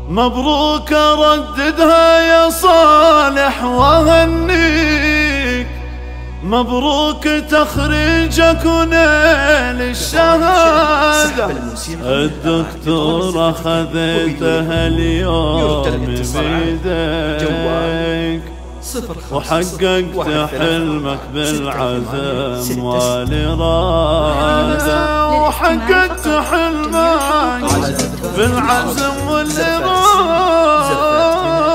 مبروك رددها يا صالح وهنيك، مبروك تخريجك ونيل الشهادة. الدكتور أخذتها اليوم بيديك، وحققت حلمك بالعزم والإرادة. وحققت حلمك بالعزم والإرادة.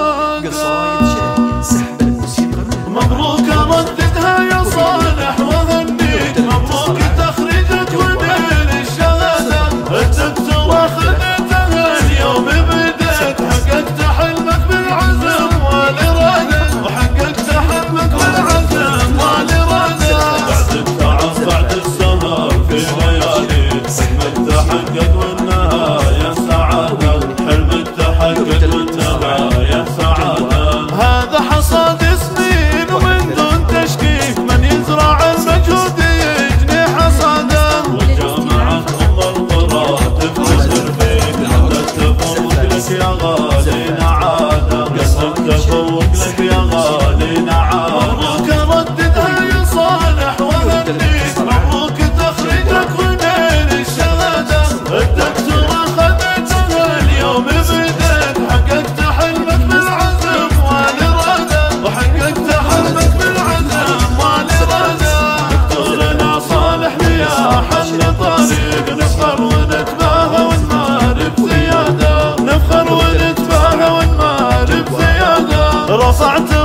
مبروك رددها يا صالح وهنيك، مبروك تخريجك ونيل الشهادة. الدكتور أخذتها اليوم بيديك، حققت حلمك بالعزم والإرادة. وحققت حلمك بالعزم والإرادة. بعد التعب بعد السهر في ليالي، حلمك تحقق والنهاية سعادة. حلمك تحقق والنهاية سعادة. هذا حصاد سنين ومن دون تشكيك، من يزرع المجهود يجني حصاده. وجامعة أم القرى تفتخر فيك، قد تفوق لك يا غالي نعادة. قد تفوق لك يا غالي نعادة. مبروك رددها يا صالح وهنيك، مبروك تخريجك ونيل الشهادة. الدكتور أخذتها اليوم بيديك، حققت حلمك بالعزم والإرادة. وحققت حلمك بالعزم والإرادة. دكتورنا صالح ليا حل طريق، نفخر ونتباهى ونمار بزيادة. نفخر ونتباهى ونمار بزيادة. رفعت